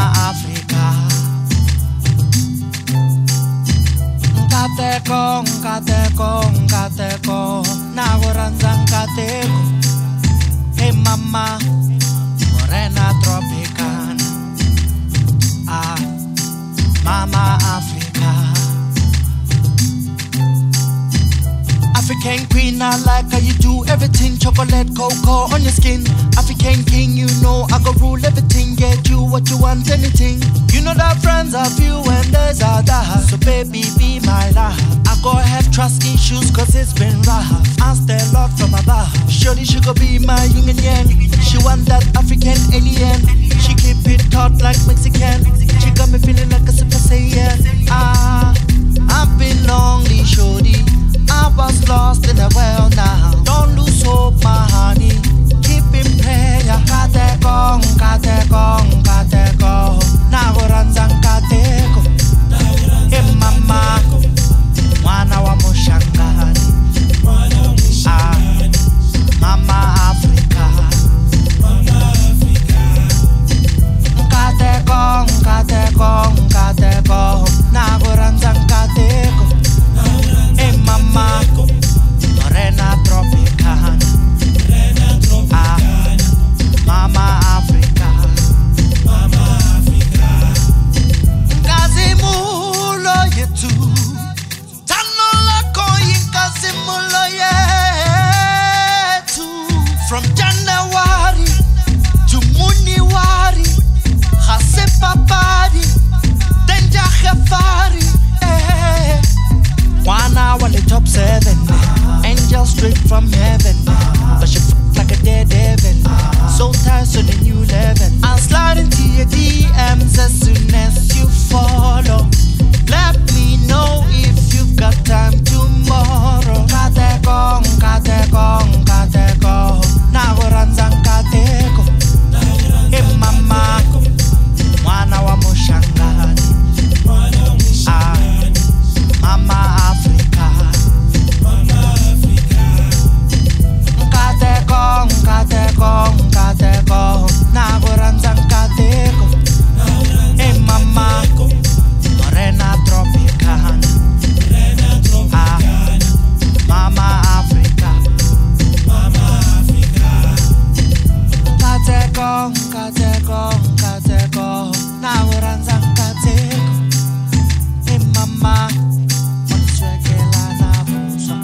Africa. Nkateko, nakuranza nkateko. Hey mama, morena tropican. Ah, mama Africa. African queen, I like how you do everything. Chocolate, cocoa on your skin. African king, you know I go rule everything. Get you what you want, anything. You know that friends are few and there's others. So baby, be my love. I go have trust issues cause it's been rough. Ask the Lord from above. Surely she go be my yin and yang. She want that African alien. She keep it taut like Mexican. She got me feeling like a Super Saiyan. Ah, I've been lonely, shorty. I was lost in the well now. Don't lose hope, my honey. Keep in prayer. Nkateko, nakuranza nkateko. Hey mama, mwana wa Mushangani. Ah, mama Africa. Nkateko, nakuranza nkateko. Hey mama, morena tropican. Ah, mama Africa. Nkazimulo yetu, tanola koyi nkazimulo yetu. From January to Muniwari, Hasepapari, Denja Khafari. Wana wale top 7, angel straight from heaven. But she like a dead heaven. So tired, so the new level. I'll slide into your DMs as soon as you follow. Let me know if you've got time tomorrow. Nkateko, nakuranza nkateko. Hey mama, mwana wa Mushangani. Ah, mama Africa. Nkateko, nakuranza nkateko. Hey mama, morena tropican. Ah, mama Africa. Nkateko, nakuranza nkateko. Hey mama, moniswekela na busa.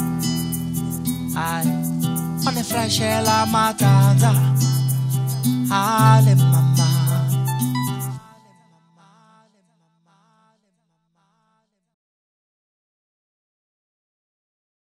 Ay, monifreshela matanza. Hallelujah.